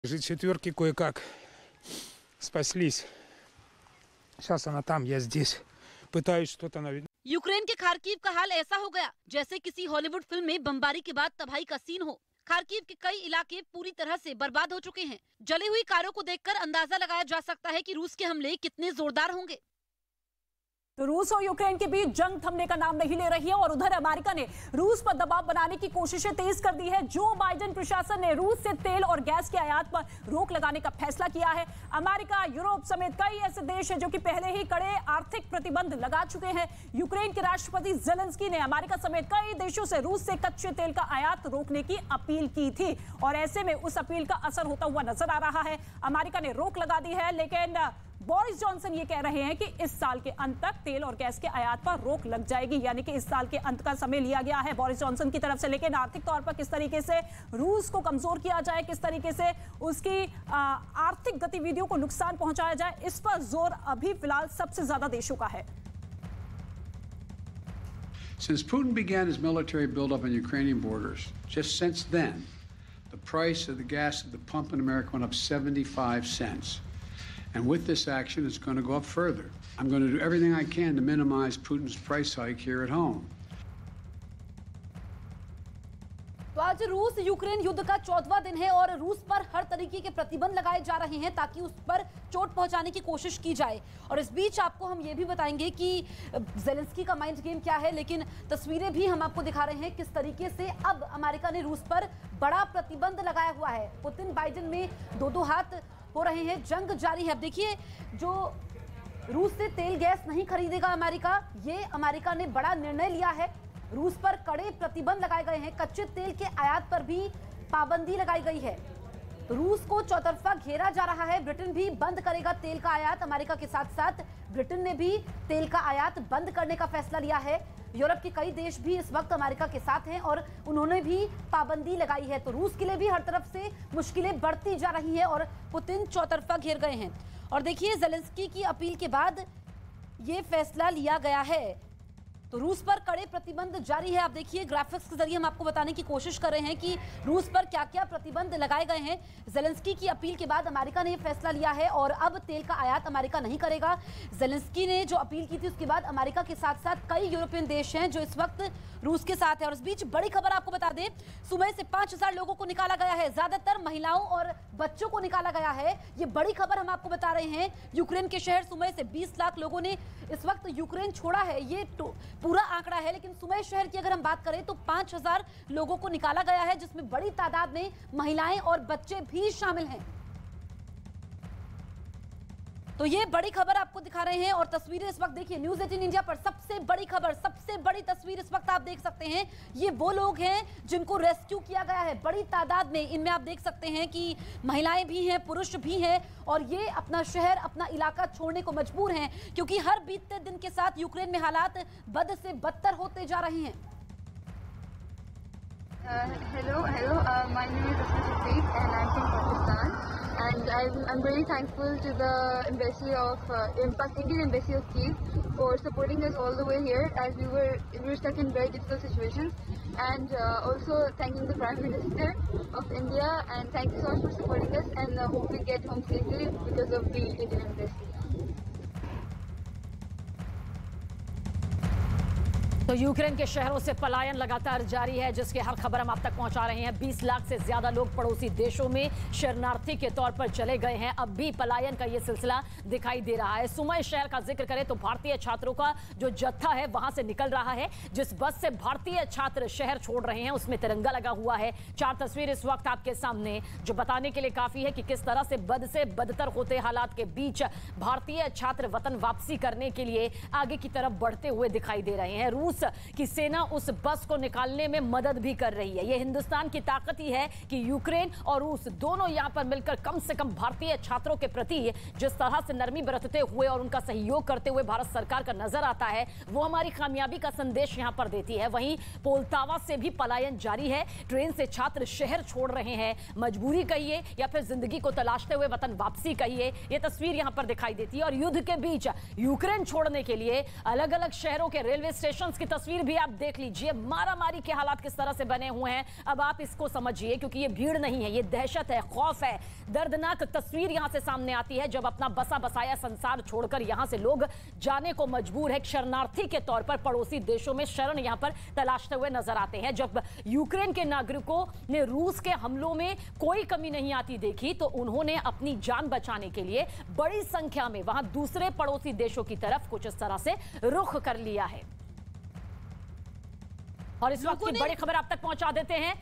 Четверки кое-как спаслись. Сейчас она там, я здесь. Пытаюсь что-то наведать. Ukraine के Kharkiv का हाल ऐसा हो गया जैसे किसी हॉलीवुड फिल्म में बमबारी के बाद तबाही का सीन हो। खार्किव के कई इलाके पूरी तरह से बर्बाद हो चुके हैं। जली हुई कारों को देखकर अंदाजा लगाया जा सकता है कि रूस के हमले कितने जोरदार होंगे। तो रूस और यूक्रेन के बीच जंग थमने का नाम नहीं ले रही है और उधर अमेरिका ने रूस पर दबाव बनाने की कोशिशें तेज कर दी है। जो बाइडेन प्रशासन ने रूस से तेल और गैस के आयात पर रोक लगाने का फैसला किया है। अमेरिका, यूरोप समेत कई ऐसे देश हैं जो कि पहले ही कड़े आर्थिक प्रतिबंध लगा चुके हैं। यूक्रेन के राष्ट्रपति जेलेंस्की ने अमेरिका समेत कई देशों से रूस से कच्चे तेल का आयात रोकने की अपील की थी और ऐसे में उस अपील का असर होता हुआ नजर आ रहा है। अमेरिका ने रोक लगा दी है, लेकिन बोरिस जॉनसन ये कह रहे हैं कि इस साल के अंत तक तेल और गैस के आयात पर रोक लग जाएगी, यानी कि इस साल के अंत का समय लिया गया है बोरिस जॉनसन की तरफ से। लेकिन आर्थिक तौर पर किस तरीके से रूस को कमजोर किया जाए, किस तरीके से उसकी आर्थिक गतिविधियों को नुकसान पहुंचाया जाए, इस पर जोर अभी फिलहाल सबसे ज्यादा देशों का है। Since Putin began his military buildup on Ukrainian borders, just since then, the price of the gas at the pump in America went up 75 cents. And with this action, it's going to go up further. I'm going to do everything I can to minimize Putin's price hike here at home. तो आज रूस Ukraine युद्ध का 14वां दिन है और रूस पर हर तरीके के प्रतिबंध लगाए जा रहे हैं ताकि उस पर चोट पहुंचाने की कोशिश की जाए। और इस बीच आपको हम ये भी बताएंगे कि जेलेंस्की का माइंड गेम क्या है, लेकिन तस्वीरें भी हम आपको दिखा रहे हैं किस तरीके से अब अमेरिका ने रूस पर बड़ा प्रतिबंध लगाया हुआ है। पुतिन बाइडेन में दो हाथ हो रहे हैं, जंग जारी है। अब देखिए, जो रूस से तेल गैस नहीं खरीदेगा अमेरिका, ये अमेरिका ने बड़ा निर्णय लिया है। रूस पर कड़े प्रतिबंध लगाए गए हैं, कच्चे तेल के आयात पर भी पाबंदी लगाई गई है। रूस को चौतरफा घेरा जा रहा है। ब्रिटेन भी बंद करेगा तेल का आयात। अमेरिका के साथ साथ ब्रिटेन ने भी तेल का आयात बंद करने का फैसला लिया है। यूरोप के कई देश भी इस वक्त अमेरिका के साथ हैं और उन्होंने भी पाबंदी लगाई है। तो रूस के लिए भी हर तरफ से मुश्किलें बढ़ती जा रही है और पुतिन चौतरफा घेर गए हैं। और देखिए, जेलेंस्की की अपील के बाद ये फैसला लिया गया है। तो रूस पर कड़े प्रतिबंध जारी है। आप देखिए, ग्राफिक्स के जरिए हम आपको बताने की कोशिश कर रहे हैं कि रूस पर क्या क्या प्रतिबंध लगाए गए हैं। जेलेंस्की की अपील के बाद अमेरिका ने यह फैसला लिया है और अब तेल का आयात अमेरिका नहीं करेगा। जेलेंस्की ने जो अपील की थी उसके बाद अमेरिका के साथ साथ कई यूरोपियन देश हैं जो इस वक्त रूस के साथ है। और इस बीच बड़ी खबर आपको बता दें, सुबह से 5000 लोगों को निकाला गया है, ज्यादातर महिलाओं और बच्चों को निकाला गया है। ये बड़ी खबर हम आपको बता रहे हैं। यूक्रेन के शहर सुबह से 20 लाख लोगों ने इस वक्त यूक्रेन छोड़ा है। ये पूरा आंकड़ा है, लेकिन सुबह शहर की अगर हम बात करें तो 5000 लोगों को निकाला गया है, जिसमें बड़ी तादाद में महिलाएं और बच्चे भी शामिल हैं। तो ये बड़ी खबर आपको दिखा रहे हैं और तस्वीरें इस वक्त देखिए न्यूज़ 18 इंडिया पर। सबसे बड़ी खबर, सबसे बड़ी तस्वीर इस वक्त आप देख सकते हैं। ये वो लोग हैं जिनको रेस्क्यू किया गया है बड़ी तादाद में। इनमें आप देख सकते हैं कि महिलाएं भी हैं, पुरुष भी हैं और ये अपना शहर, अपना इलाका छोड़ने को मजबूर हैं क्योंकि हर बीतते दिन के साथ यूक्रेन में हालात बद से बदतर होते जा रहे हैं। Hello. My name is Asma Shafiq and I'm from Pakistan. And I'm very thankful to the embassy of Indian embassy of Kyiv for supporting us all the way here, as we were stuck in very difficult situations. And also thanking the Prime Minister of India, and thank you so much for supporting us. And hope we get home safely because of the Indian embassy. तो Ukraine के शहरों से पलायन लगातार जारी है, जिसकी हर खबर हम आप तक पहुंचा रहे हैं। 20 लाख से ज्यादा लोग पड़ोसी देशों में शरणार्थी के तौर पर चले गए हैं। अब भी पलायन का ये सिलसिला दिखाई दे रहा है। सुमय शहर का जिक्र करें तो भारतीय छात्रों का जो जत्था है वहां से निकल रहा है। जिस बस से भारतीय छात्र शहर छोड़ रहे हैं उसमें तिरंगा लगा हुआ है। 4 तस्वीर इस वक्त आपके सामने जो बताने के लिए काफी है कि किस तरह से बद से बदतर होते हालात के बीच भारतीय छात्र वतन वापसी करने के लिए आगे की तरफ बढ़ते हुए दिखाई दे रहे हैं। रूस की सेना उस बस को निकालने में मदद भी कर रही है। यह हिंदुस्तान की ताकत ही है कि यूक्रेन और रूस दोनों यहां पर मिलकर कम से कम भारतीय छात्रों के प्रति जिस तरह से नरमी बरतते हुए और उनका सहयोग करते हुए भारत सरकार का नजर आता है, वो हमारी कामयाबी का संदेश यहां पर देती है। वहीं पोल्तावा से भी पलायन जारी है। ट्रेन से छात्र शहर छोड़ रहे हैं, मजबूरी कहिए या फिर जिंदगी को तलाशते हुए वतन वापसी कहिए, यह तस्वीर यहां पर दिखाई देती है। और युद्ध के बीच यूक्रेन छोड़ने के लिए अलग अलग शहरों के रेलवे स्टेशन की तस्वीर भी आप देख लीजिए, मारामारी के हालात किस तरह से बने हुए हैं। अब आप इसको समझिए, क्योंकि ये भीड़ नहीं है, ये दहशत है, खौफ है। दर्दनाक तस्वीर यहां से सामने आती है जब अपना बसा बसाया संसार छोड़कर यहां से लोग जाने को मजबूर है। शरणार्थी के तौर पर पड़ोसी देशों में शरण यहां पर तलाशते हुए नजर आते हैं। जब यूक्रेन के नागरिकों ने रूस के हमलों में कोई कमी नहीं आती देखी, तो उन्होंने अपनी जान बचाने के लिए बड़ी संख्या में वहां दूसरे पड़ोसी देशों की तरफ कुछ इस तरह से रुख कर लिया है। और इस वक्त की बड़ी खबर आप तक पहुंचा देते हैं,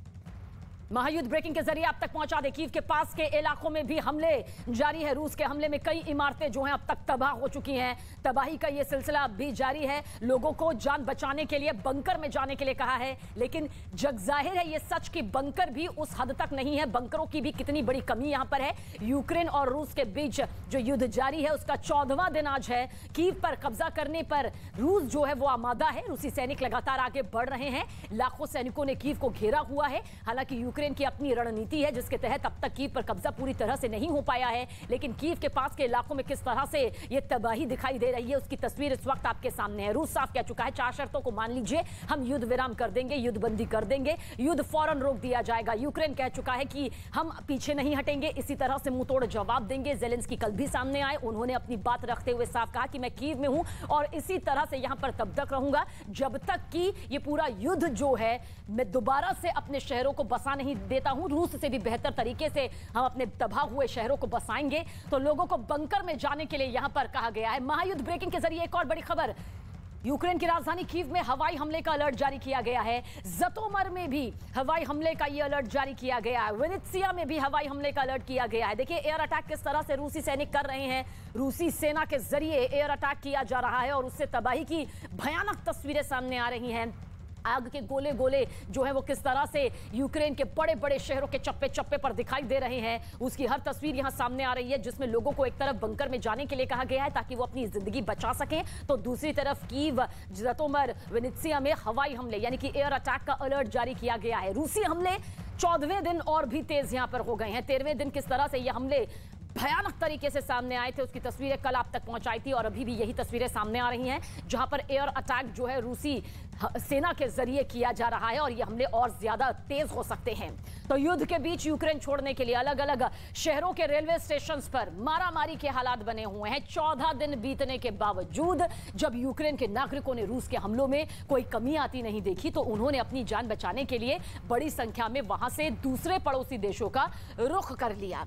महायुद्ध ब्रेकिंग के जरिए आप तक पहुंचा दे। कीव के पास के इलाकों में भी हमले जारी है। रूस के हमले में कई इमारतें जो हैं अब तक तबाह हो चुकी हैं। तबाही का ये सिलसिला अब भी जारी है। लोगों को जान बचाने के लिए बंकर में जाने के लिए कहा है, लेकिन जग जाहिर है ये सच कि बंकर भी उस हद तक नहीं है। बंकरों की भी कितनी बड़ी कमी यहां पर है। यूक्रेन और रूस के बीच जो युद्ध जारी है उसका 14वां दिन आज है। कीव पर कब्जा करने पर रूस जो है वो आमादा है। रूसी सैनिक लगातार आगे बढ़ रहे हैं। लाखों सैनिकों ने कीव को घेरा हुआ है। हालांकि यूक्रेन की अपनी रणनीति है जिसके तहत अब तक कीव पर कब्जा पूरी तरह से नहीं हो पाया है, लेकिन कीव के पास के इलाकों में किस तरह से ये तबाही दिखाई दे रही है उसकी तस्वीर इस वक्त आपके सामने है। रूस साफ कह चुका है 4 शर्तों को मान लीजिए, हम युद्ध विराम कर देंगे, युद्ध बंदी कर देंगे, युद्ध फौरन रोक दिया जाएगा। यूक्रेन कह चुका है कि हम पीछे नहीं हटेंगे, इसी तरह से मुंह तोड़ जवाब देंगे। ज़ेलेंस्की कल भी सामने आए, उन्होंने अपनी बात रखते हुए साफ कहा कि मैं कीव में हूं और इसी तरह से यहां पर तब तक रहूंगा जब तक कि ये पूरा युद्ध जो है मैं दोबारा से अपने शहरों को बसा नहीं देता हूं। रूस से भी बेहतर तरीके से हम अपने तबाह हुए शहरों को बसाएंगे। तो लोगों को बंकर में जाने के लिए यहां पर कहा गया है। महायुद्ध ब्रेकिंग के जरिए एक और बड़ी खबर, यूक्रेन की राजधानी कीव में हवाई हमले का अलर्ट जारी किया गया है। जतोमर में भी हवाई हमले का यह अलर्ट जारी किया गया है। विनित्सिया में भी हवाई हमले का अलर्ट किया गया है। देखिए एयर अटैक किस तरह से रूसी सैनिक कर रहे हैं। रूसी सेना के जरिए एयर अटैक किया जा रहा है और उससे तबाही की भयानक तस्वीरें सामने आ रही हैं। आग के गोले गोले जो है वो किस तरह से यूक्रेन के बड़े बड़े शहरों के चप्पे चप्पे पर दिखाई दे रहे हैं, उसकी हर तस्वीर यहां सामने आ रही है, जिसमें लोगों को एक तरफ बंकर में जाने के लिए कहा गया है ताकि वो अपनी जिंदगी बचा सकें, तो दूसरी तरफ कीव, जतोमर, विनित्सिया में हवाई हमले यानी कि एयर अटैक का अलर्ट जारी किया गया है। रूसी हमले 14वें दिन और भी तेज यहां पर हो गए हैं। 13वें दिन किस तरह से ये हमले भयानक तरीके से सामने आए थे उसकी तस्वीरें कल आप तक पहुंचाई थी और अभी भी यही तस्वीरें सामने आ रही हैं, जहां पर एयर अटैक जो है रूसी सेना के जरिए किया जा रहा है और ये हमले और ज्यादा तेज हो सकते हैं। तो युद्ध के बीच यूक्रेन छोड़ने के लिए अलग अलग शहरों के रेलवे स्टेशंस पर मारामारी के हालात बने हुए हैं। 14 दिन बीतने के बावजूद जब यूक्रेन के नागरिकों ने रूस के हमलों में कोई कमी आती नहीं देखी, तो उन्होंने अपनी जान बचाने के लिए बड़ी संख्या में वहां से दूसरे पड़ोसी देशों का रुख कर लिया।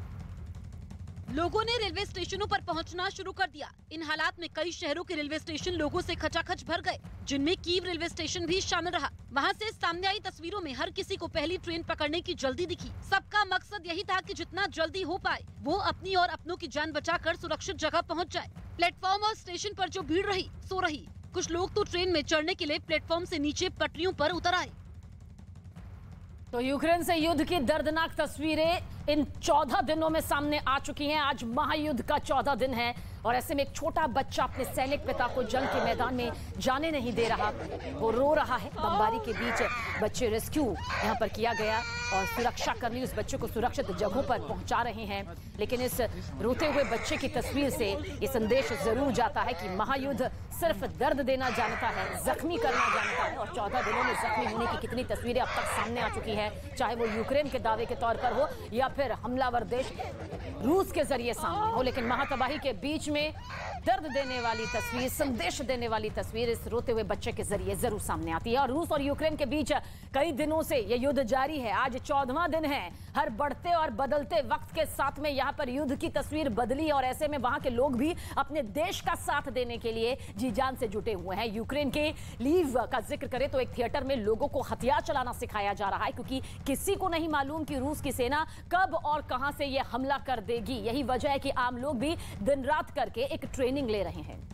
लोगों ने रेलवे स्टेशनों पर पहुंचना शुरू कर दिया। इन हालात में कई शहरों के रेलवे स्टेशन लोगों से खचाखच भर गए, जिनमें कीव रेलवे स्टेशन भी शामिल रहा। वहां से सामने आई तस्वीरों में हर किसी को पहली ट्रेन पकड़ने की जल्दी दिखी। सबका मकसद यही था कि जितना जल्दी हो पाए वो अपनी और अपनों की जान बचाकर सुरक्षित जगह पहुँच जाए। प्लेटफॉर्म और स्टेशन पर जो भीड़ रही सो रही। कुछ लोग तो ट्रेन में चढ़ने के लिए प्लेटफॉर्म से नीचे पटरियों पर उतर आए। तो यूक्रेन से युद्ध की दर्दनाक तस्वीरें इन 14 दिनों में सामने आ चुकी हैं। आज महायुद्ध का 14 दिन है और ऐसे में एक छोटा बच्चा अपने सैनिक पिता को जंग के मैदान में जाने नहीं दे रहा, वो रो रहा है। बमबारी के बीच बच्चे रेस्क्यू यहाँ पर किया गया और सुरक्षा कर्मी उस बच्चे को सुरक्षित जगहों पर पहुंचा रहे हैं। लेकिन इस रोते हुए बच्चे की तस्वीर से ये संदेश जरूर जाता है कि महायुद्ध सिर्फ दर्द देना जानता है, जख्मी करना जानता है। और 14 दिनों में जख्मी होने की कितनी तस्वीरें अब तक सामने आ चुकी है, चाहे वो यूक्रेन के दावे के तौर पर हो या फिर हमलावर देश रूस के जरिए सामने हो। लेकिन महातबाही के बीच में दर्द देने वाली तस्वीर, संदेश देने वाली तस्वीर इस रोते हुए बच्चे के जरिए जरूर सामने आती है। और रूस और यूक्रेन के बीच कई दिनों से ये युद्ध जारी है। आज 14वां दिन है। हर बढ़ते और बदलते वक्त के साथ में यहाँ पर युद्ध की तस्वीर बदली और ऐसे में वहां के लोग भी अपने देश का साथ देने के लिए जी जान से जुटे हुए हैं। यूक्रेन के लीव का जिक्र करें तो एक थिएटर में लोगों को हथियार चलाना सिखाया जा रहा है, क्योंकि किसी को नहीं मालूम कि रूस की सेना कब और कहां से ये हमला कर देगी। यही वजह है कि आम लोग भी दिन रात करके एक ट्रेनिंग ले रहे हैं।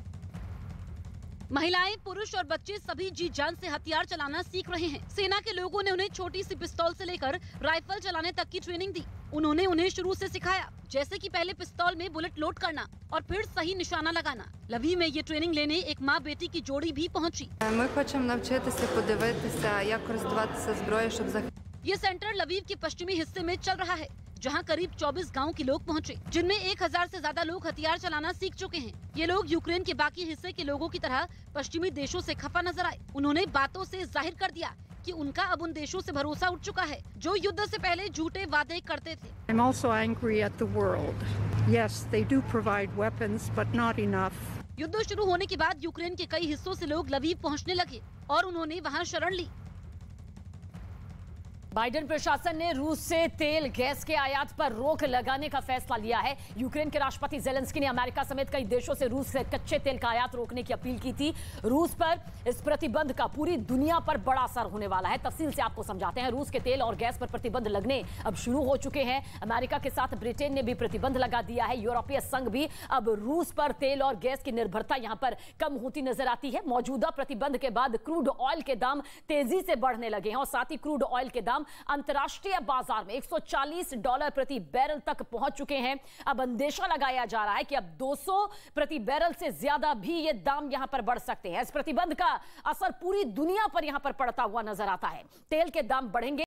महिलाएं, पुरुष और बच्चे सभी जी जान से हथियार चलाना सीख रहे हैं। सेना के लोगों ने उन्हें छोटी सी पिस्तौल से लेकर राइफल चलाने तक की ट्रेनिंग दी। उन्होंने उन्हें शुरू से सिखाया, जैसे कि पहले पिस्तौल में बुलेट लोड करना और फिर सही निशाना लगाना। लवी में ये ट्रेनिंग लेने एक माँ बेटी की जोड़ी भी पहुंची। Ми хочемо навчитися подивитися, як користуватися зброєю, щоб ये सेंटर लवीव के पश्चिमी हिस्से में चल रहा है, जहां करीब 24 गांव के लोग पहुंचे, जिनमें 1000 से ज्यादा लोग हथियार चलाना सीख चुके हैं। ये लोग यूक्रेन के बाकी हिस्से के लोगों की तरह पश्चिमी देशों से खफा नजर आए। उन्होंने बातों से जाहिर कर दिया कि उनका अब उन देशों से भरोसा उठ चुका है जो युद्ध से पहले झूठे वादे करते थे। I'm also angry at the world. Yes, they do provide weapons, but not enough. युद्ध शुरू होने के बाद यूक्रेन के कई हिस्सों से लोग लवीव पहुंचने लगे और उन्होंने वहां शरण ली। बाइडेन प्रशासन ने रूस से तेल गैस के आयात पर रोक लगाने का फैसला लिया है। यूक्रेन के राष्ट्रपति जेलेंस्की ने अमेरिका समेत कई देशों से रूस से कच्चे तेल का आयात रोकने की अपील की थी। रूस पर इस प्रतिबंध का पूरी दुनिया पर बड़ा असर होने वाला है। तफसील से आपको समझाते हैं। रूस के तेल और गैस पर प्रतिबंध लगने अब शुरू हो चुके हैं। अमेरिका के साथ ब्रिटेन ने भी प्रतिबंध लगा दिया है। यूरोपीय संघ भी अब रूस पर तेल और गैस की निर्भरता यहां पर कम होती नजर आती है। मौजूदा प्रतिबंध के बाद क्रूड ऑयल के दाम तेजी से बढ़ने लगे हैं और साथ ही क्रूड ऑयल के दाम अंतर्राष्ट्रीय बाजार में $140 प्रति बैरल तक पहुंच चुके हैं। अब अंदेशा लगाया जा रहा है कि अब 200 प्रति बैरल से ज्यादा भी ये दाम यहां पर बढ़ सकते हैं। इस प्रतिबंध का असर पूरी दुनिया पर यहां पर पड़ता हुआ नजर आता है। तेल के दाम बढ़ेंगे।